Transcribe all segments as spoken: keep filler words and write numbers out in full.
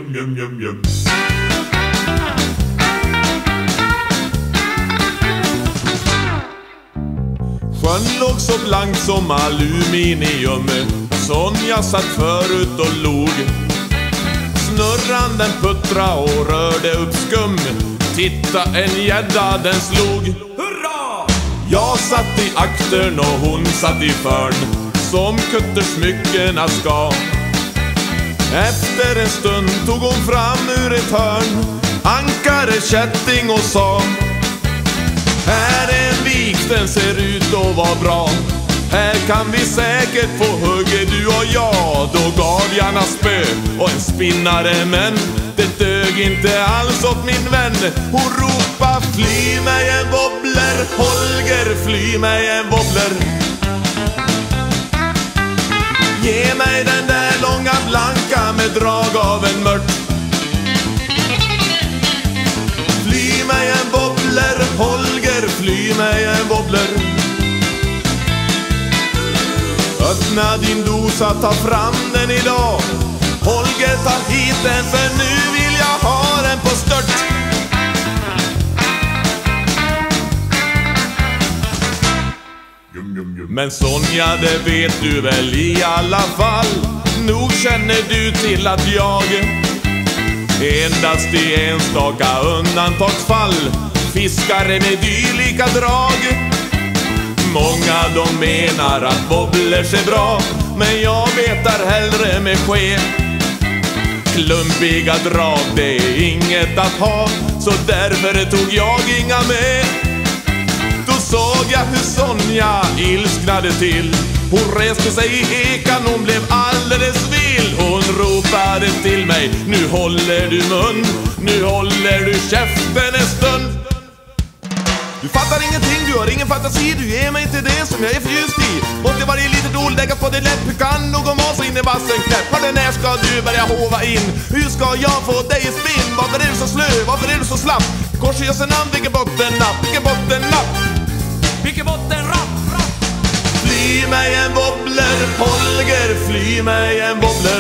Yum, yum, yum, yum. Sjön låg så blank som aluminium. Sonja satt förut och log. Snurran den puttra och rörde upp skum. Titta, en gädda den slog. Hurra! Jag satt i aktern och hon satt i förn, som kuttersmyckena ska. Efter en stund tog hon fram ur ett hörn ankare, kätting och sa: här är en vik, den ser ut att vara bra. Här kan vi säkert få hugge du och jag. Då gav jag en spö och en spinnare, men det dög inte alls åt min vän. Hon ropa: fly mig en wobbler, Holger, fly mig en wobbler. Ge mig den där långa blanka med drag av en mört. Fly mig en wobbler, Holger, fly mig en wobbler. Öppna din dosa, ta fram den idag. Holger, ta hit den, för nu vill jag ha den på stört. Men Sonja, det vet du väl i alla fall. Nog känner du till att jag endast i enstaka undantagsfall fiskare med dylika drag. Många de menar att wobblers är bra, men jag betar hellre med ske. Klumpiga drag, det är inget att ha, så därför tog jag inga med. Då såg jag hur Sonja ilsknade till. Hon reste sig i ekan, hon blev alldeles vild. Hon ropade till mig: nu håller du mun, nu håller du käften en stund. Du fattar ingenting, du har ingen fantasi. Du ger mig inte det som jag är förtjust i. Måste varje litet ord läggas på det lätt. Hur kan någon masa in i vassen knäpp? Hörde, när ska du börja hova in? Hur ska jag få dig i spinn? Varför är du så slö? Varför är du så slapp? Kors i namn, vilken bottennapp, vilken bottennapp, vilken bottenrapp. Fly mig en wobbler, Holger, fly mig en wobbler.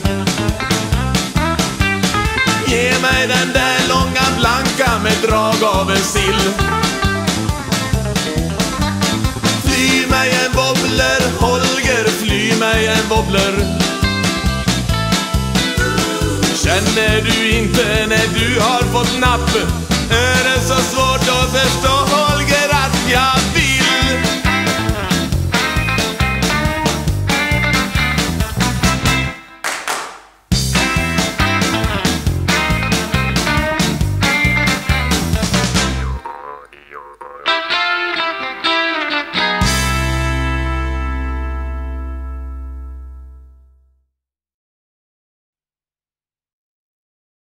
Ge mig den där långa blanka med drag av en sill. Fly mig en wobbler, Holger, fly mig en wobbler. Känner du inte när du har fått napp? Är det så svårt att förstå, Holger, att jag